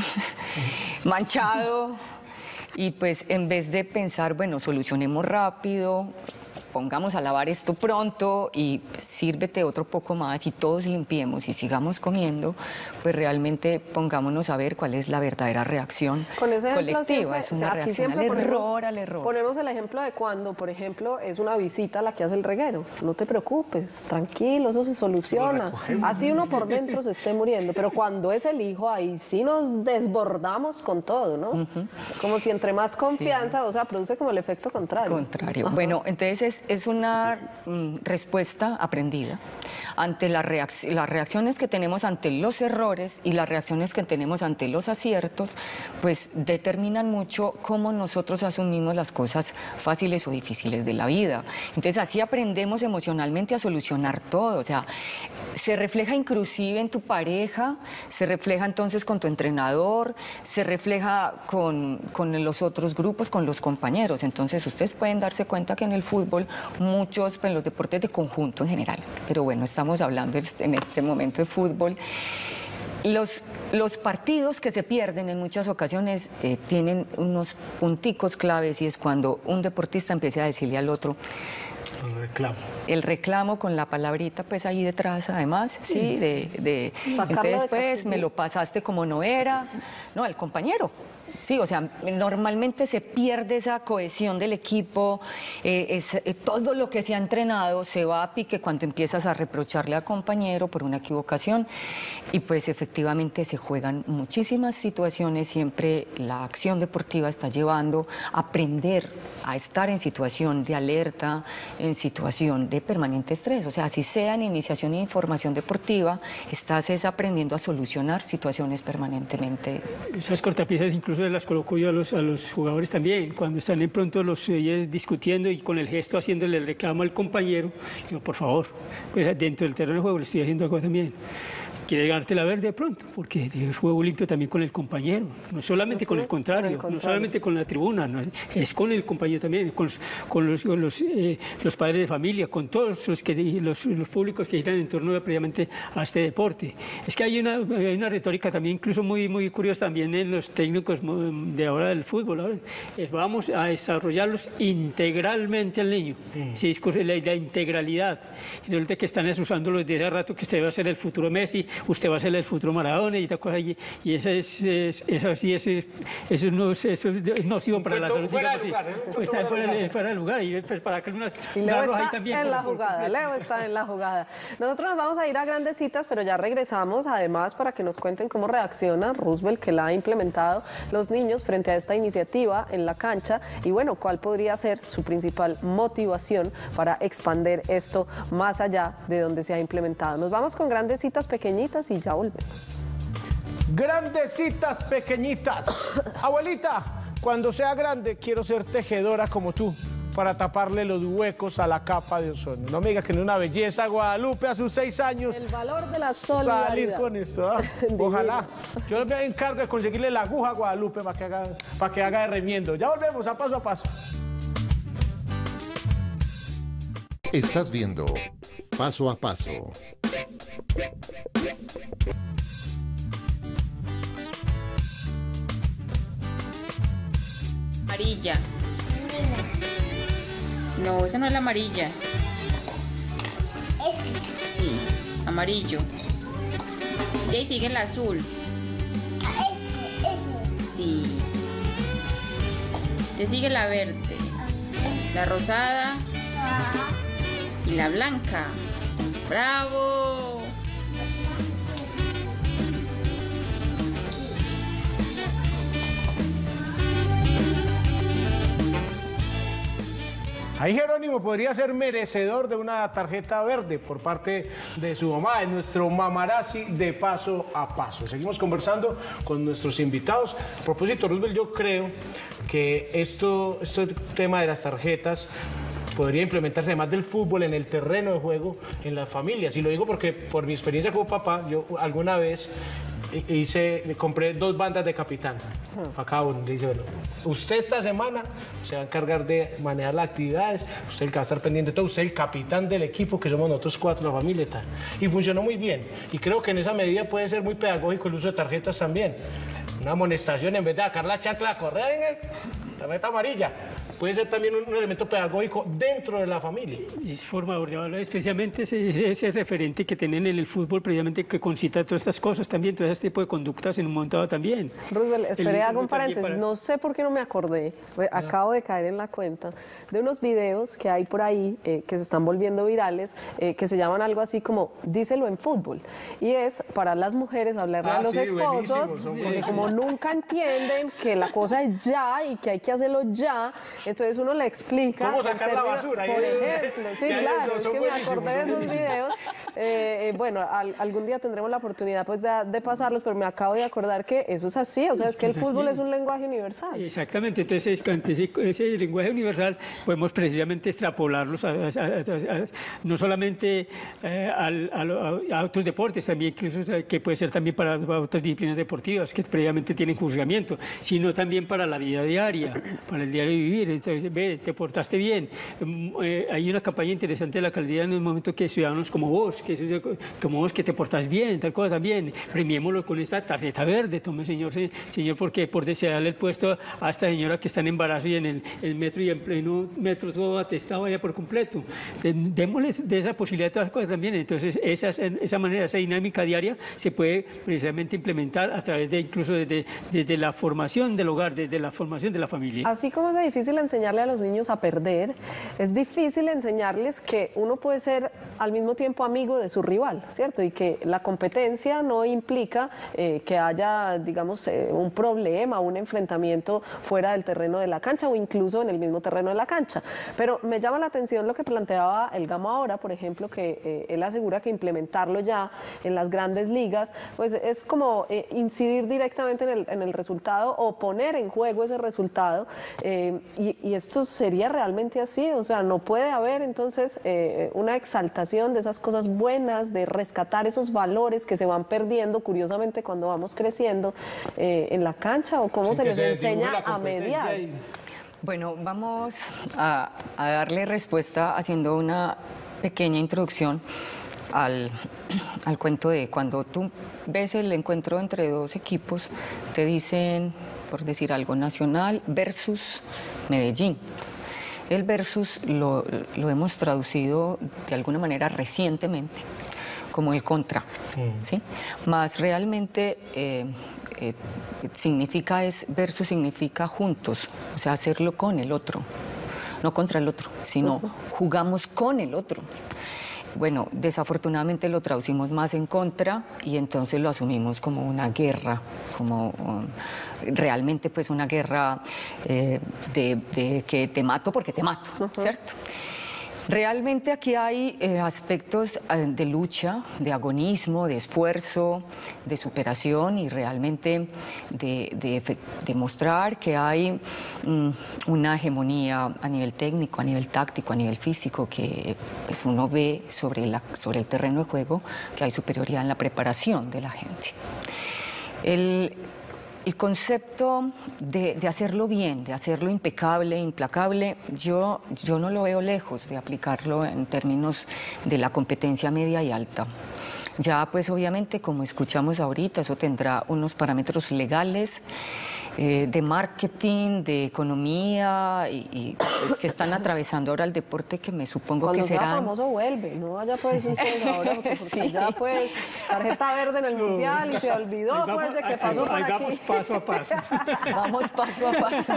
manchado. Y pues en vez de pensar, bueno, solucionemos rápido, pongamos a lavar esto pronto y sírvete otro poco más y todos limpiemos y sigamos comiendo, pues realmente pongámonos a ver cuál es la verdadera reacción Con ese colectiva. Siempre, es una o sea, reacción al ponemos, error, al error. Ponemos el ejemplo de cuando, por ejemplo, es una visita la que hace el reguero. No te preocupes, tranquilo, eso se soluciona. Así uno por dentro se esté muriendo, pero cuando es el hijo, ahí sí nos desbordamos con todo, ¿no? Uh-huh. Como si entre más confianza, sí. O sea, produce como el efecto contrario. Contrario. Ajá. Bueno, entonces es Es una mm, respuesta aprendida ante la reacc las reacciones que tenemos ante los errores y las reacciones que tenemos ante los aciertos, pues determinan mucho cómo nosotros asumimos las cosas fáciles o difíciles de la vida. Entonces así aprendemos emocionalmente a solucionar todo, o sea, se refleja inclusive en tu pareja, se refleja entonces con tu entrenador, se refleja con, con los otros grupos, con los compañeros. Entonces ustedes pueden darse cuenta que en el fútbol muchos, pues, los deportes de conjunto en general. Pero bueno, estamos hablando en este momento de fútbol. Los, los partidos que se pierden en muchas ocasiones eh, tienen unos punticos claves y es cuando un deportista empieza a decirle al otro, el reclamo. El reclamo con la palabrita pues ahí detrás además, sí, de, de entonces pues me lo pasaste como no era, no, al compañero. Sí, o sea, normalmente se pierde esa cohesión del equipo, eh, es, eh, todo lo que se ha entrenado se va a pique cuando empiezas a reprocharle al compañero por una equivocación y pues efectivamente se juegan muchísimas situaciones, siempre la acción deportiva está llevando a aprender a estar en situación de alerta, en situación de permanente estrés, o sea, si sea en iniciación e información deportiva, estás es aprendiendo a solucionar situaciones permanentemente. Esas cortapisas incluso las coloco yo a los, a los jugadores también, cuando están de pronto los ellos discutiendo y con el gesto haciéndole el reclamo al compañero, digo, por favor, pues dentro del terreno de juego le estoy haciendo algo también. Quiere ganarte la verde de pronto, porque es juego limpio también con el compañero, no solamente con el contrario, con el contrario. no solamente con la tribuna, no, es con el compañero también, con, con, los, con los, eh, los padres de familia, con todos los, que, los, los públicos que giran en torno previamente a este deporte. Es que hay una, hay una retórica también incluso muy, muy curiosa también en los técnicos de ahora del fútbol, ¿no? Es, vamos a desarrollarlos integralmente al niño, mm. se discute la, la integralidad, y resulta que están usándolos desde hace rato que usted va a ser el futuro Messi, usted va a ser el futuro Maradona y tal cosa, y, y eso es, es, eso sí, eso, es, eso no, eso es nocivo para la salud. Fuera de lugar, ¿eh? Pues está fuera, fuera de lugar, y pues para que unas y Leo está ahí también, en por, la por, jugada, por, Leo está en la jugada. Nosotros nos vamos a ir a grandes citas, pero ya regresamos, además, para que nos cuenten cómo reacciona Roosevelt, que la ha implementado los niños frente a esta iniciativa en la cancha, y bueno, cuál podría ser su principal motivación para expandir esto más allá de donde se ha implementado. Nos vamos con grandes citas pequeñitas y ya volvemos. Grandecitas pequeñitas. Abuelita, cuando sea grande quiero ser tejedora como tú para taparle los huecos a la capa de ozono. No me digas que no es una belleza, Guadalupe, a sus seis años. El valor de la solidaridad. Salir con esto, ¿ah? Ojalá. Yo me encargo de conseguirle la aguja a Guadalupe para que haga, para que haga de remiendo. Ya volvemos a paso a paso. Estás viendo Paso a Paso. Amarilla. No, esa no es la amarilla. Sí, amarillo. Y ahí sigue el azul. Sí. Te sigue la verde, la rosada y la blanca. ¡Bravo! Ahí Jerónimo podría ser merecedor de una tarjeta verde por parte de su mamá, en nuestro Mamarazzi de Paso a Paso. Seguimos conversando con nuestros invitados. A propósito, Roosevelt, yo creo que esto, este tema de las tarjetas podría implementarse además del fútbol en el terreno de juego en las familias. Y lo digo porque por mi experiencia como papá, yo alguna vez hice, le compré dos bandas de capitán a cada uno. Le dice, bueno, usted esta semana se va a encargar de manejar las actividades, usted el que va a estar pendiente de todo, usted el capitán del equipo, que somos nosotros cuatro, la familia y tal. Y funcionó muy bien. Y creo que en esa medida puede ser muy pedagógico el uso de tarjetas también. Una amonestación, en vez de sacar la chancla a correr, venga, tarjeta amarilla. Puede ser también un, un elemento pedagógico dentro de la familia. Es formador de valores, especialmente ese, ese, ese referente que tienen en el fútbol, precisamente que concita todas estas cosas también, todo este tipo de conductas en un momento dado también. Roosevelt, esperé, hago un paréntesis, para... no sé por qué no me acordé, pues, no. Acabo de caer en la cuenta de unos videos que hay por ahí eh, que se están volviendo virales, eh, que se llaman algo así como díselo en fútbol, y es para las mujeres hablarle ah, a los sí, esposos, porque como nunca entienden que la cosa es ya y que hay que hacerlo ya, entonces uno le explica... ¿Cómo sacar términos, la basura? Por ejemplo, sí, claro, es que me acordé de esos videos. Eh, eh, bueno, al, algún día tendremos la oportunidad pues, de, de pasarlos, pero me acabo de acordar que eso es así, o sea, es, es que el fútbol así. Es un lenguaje universal. Exactamente, entonces ese, ese lenguaje universal podemos precisamente extrapolarlos a, a, a, a, no solamente eh, al, a, a otros deportes, también incluso que puede ser también para, para otras disciplinas deportivas que previamente tienen juzgamiento, sino también para la vida diaria. para el diario vivir. Entonces, ve, te portaste bien. Eh, hay una campaña interesante de la alcaldía en el momento que ciudadanos como vos, que eso, como vos que te portas bien, tal cosa también, premiémoslo con esta tarjeta verde, tome señor, señor, porque por desearle el puesto a esta señora que está en embarazo y en el, el metro y en pleno metro todo atestado ya por completo. Démosles de esa posibilidad de todas las cosas también. Entonces, esa, esa manera, esa dinámica diaria se puede precisamente implementar a través de incluso desde, desde la formación del hogar, desde la formación de la familia. Así como es difícil enseñarle a los niños a perder, es difícil enseñarles que uno puede ser al mismo tiempo amigo de su rival, ¿cierto? Y que la competencia no implica eh, que haya, digamos, eh, un problema, un enfrentamiento fuera del terreno de la cancha o incluso en el mismo terreno de la cancha. Pero me llama la atención lo que planteaba el Gamo ahora, por ejemplo, que eh, él asegura que implementarlo ya en las grandes ligas, pues es como eh, incidir directamente en el, en el resultado o poner en juego ese resultado. Eh, y, y esto sería realmente así, o sea, no puede haber entonces eh, una exaltación de esas cosas buenas, de rescatar esos valores que se van perdiendo curiosamente cuando vamos creciendo eh, en la cancha, o cómo se les se enseña a mediar. Y... Bueno, vamos a, a darle respuesta haciendo una pequeña introducción al, al cuento de cuando tú ves el encuentro entre dos equipos, te dicen, por decir algo, Nacional versus Medellín. El versus lo, lo hemos traducido de alguna manera recientemente como el contra, mm. ¿sí? Más realmente eh, eh, significa es versus significa juntos, o sea, hacerlo con el otro, no contra el otro, sino uh-huh. jugamos con el otro. Bueno, desafortunadamente lo traducimos más en contra y entonces lo asumimos como una guerra, como um, realmente pues una guerra eh, de, de que te mato porque te mato, uh-huh. ¿cierto? Realmente aquí hay eh, aspectos eh, de lucha, de agonismo, de esfuerzo, de superación y realmente de, de, de mostrar que hay mm, una hegemonía a nivel técnico, a nivel táctico, a nivel físico, que pues, uno ve sobre, la, sobre el terreno de juego que hay superioridad en la preparación de la gente. El, El concepto de, de hacerlo bien, de hacerlo impecable, implacable, yo, yo no lo veo lejos de aplicarlo en términos de la competencia media y alta. Ya pues obviamente, como escuchamos ahorita, eso tendrá unos parámetros legales, eh, de marketing, de economía, y, y pues, que están atravesando ahora el deporte, que me supongo Cuando que será... Cuando sea famoso vuelve, ¿no? Allá pues entonces ahora, porque sí. ya pues tarjeta verde en el Mundial y se olvidó vamos, pues de que pasó por aquí. Vamos paso a paso. Vamos paso a paso.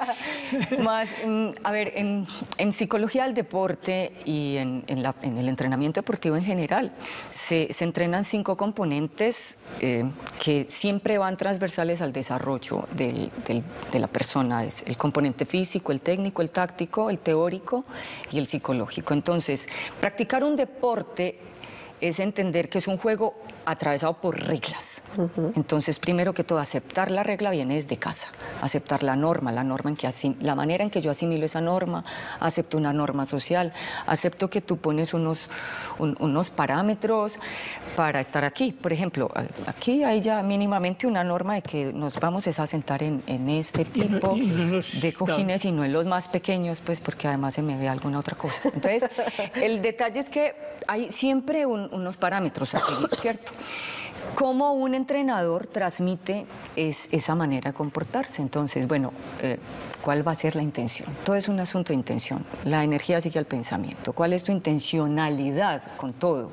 Más, a ver, en, en psicología del deporte y en, en, la, en el entrenamiento deportivo en general, se, se entrenan cinco componentes eh, que siempre van transversales al desarrollo del, del, de la persona. Es el componente físico, el técnico, el táctico, el teórico y el psicológico. Entonces, practicar un deporte es entender que es un juego atravesado por reglas. Uh-huh. Entonces, primero que todo, aceptar la regla viene desde casa, aceptar la norma, la norma en que asim- la manera en que yo asimilo esa norma, acepto una norma social, acepto que tú pones unos, un, unos parámetros para estar aquí. Por ejemplo, aquí hay ya mínimamente una norma de que nos vamos a sentar en, en este tipo y no, y no los, de cojines, claro. Y no en los más pequeños, pues porque además se me ve alguna otra cosa. Entonces, el detalle es que hay siempre un, unos parámetros a seguir, ¿cierto? ¿Cómo un entrenador transmite es, esa manera de comportarse? Entonces, bueno, eh, ¿cuál va a ser la intención? Todo es un asunto de intención. La energía sigue al pensamiento. ¿Cuál es tu intencionalidad con todo?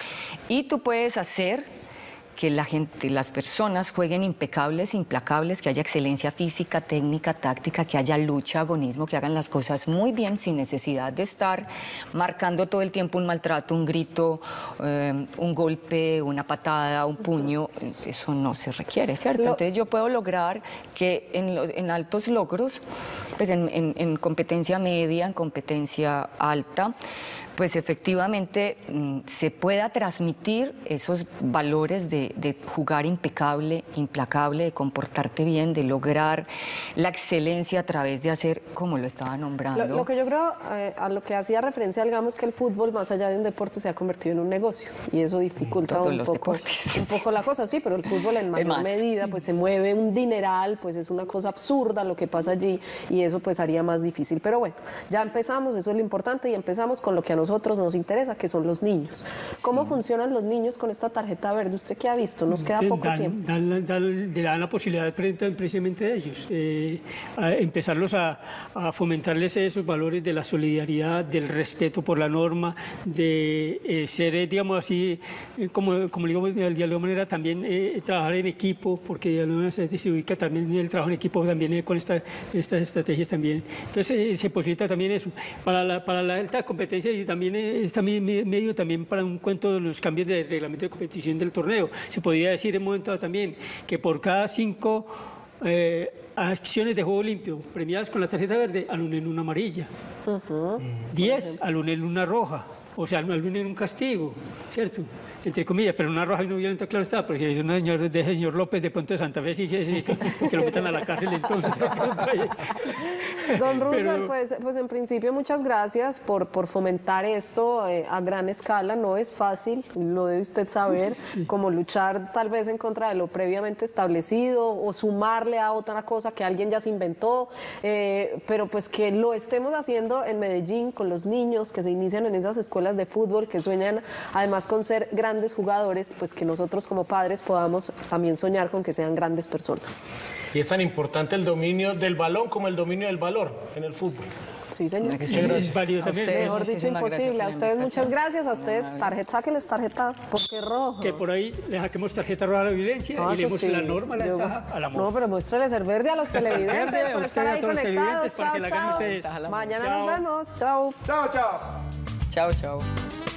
Y tú puedes hacer que la gente, las personas jueguen impecables, implacables, que haya excelencia física, técnica, táctica, que haya lucha, agonismo, que hagan las cosas muy bien sin necesidad de estar marcando todo el tiempo un maltrato, un grito, eh, un golpe, una patada, un puño. Eso no se requiere, ¿cierto? Entonces yo puedo lograr que en, los, en altos logros, pues en, en, en competencia media, en competencia alta, pues efectivamente mmm, se pueda transmitir esos valores de, de, de jugar impecable, implacable, de comportarte bien, de lograr la excelencia a través de hacer, como lo estaba nombrando. Lo, lo que yo creo, eh, a lo que hacía referencia, digamos que el fútbol, más allá de un deporte, se ha convertido en un negocio y eso dificulta Todos un los poco, deportes. un poco la cosa, sí, pero el fútbol en mayor más. medida pues se mueve un dineral, pues es una cosa absurda lo que pasa allí y eso pues haría más difícil. Pero bueno, ya empezamos, eso es lo importante y empezamos con lo que a nosotros nos interesa, que son los niños. ¿Cómo funcionan los niños con esta tarjeta verde? ¿Usted qué ha visto? Nos queda poco dan, tiempo. Dan, dan, dan la posibilidad precisamente de ellos, eh, a empezarlos a, a fomentarles esos valores de la solidaridad, del respeto por la norma, de eh, ser, eh, digamos así, eh, como, como digo, de, de alguna manera también eh, trabajar en equipo, porque de alguna manera se, se ubica también el trabajo en equipo también eh, con esta, estas estrategias también. Entonces eh, se posibilita también eso. Para la, para la alta competencia y también eh, está medio también para un cuento de los cambios de reglamento de competición del torneo. Se podría decir en un momento también que por cada cinco eh, acciones de juego limpio premiadas con la tarjeta verde, alunen una amarilla. Uh-huh. diez alunen una roja. O sea, alunen un castigo, ¿cierto? Entre comillas, pero una roja y no violenta, claro está, porque es una señor de señor López de pronto de Santa Fe, sí, sí, sí, que, que lo metan a la cárcel entonces. Don Roosevelt, pero... pues, pues en principio muchas gracias por, por fomentar esto eh, a gran escala. No es fácil, lo debe usted saber, sí. Como luchar tal vez en contra de lo previamente establecido o sumarle a otra cosa que alguien ya se inventó, eh, pero pues que lo estemos haciendo en Medellín con los niños que se inician en esas escuelas de fútbol, que sueñan además con ser grandes grandes jugadores, pues que nosotros como padres podamos también soñar con que sean grandes personas. Y es tan importante el dominio del balón como el dominio del valor en el fútbol. Sí, señor. Sí, es válido también. Ustedes, mejor dicho, imposible. A ustedes muchas gracias, a ustedes tarjeta, sáquenles tarjeta, porque roja. Que por ahí le saquemos tarjeta roja a la violencia ah, y le demos sí. la norma, la Yo, ventaja al amor. No, pero muéstreles el verde a los televidentes verde, por a estar usted, ahí a todos los conectados. televidentes, para Chao, que la hagan chao. ustedes. Mañana Chao. nos vemos. Chao. Chao, chao. Chao, chao.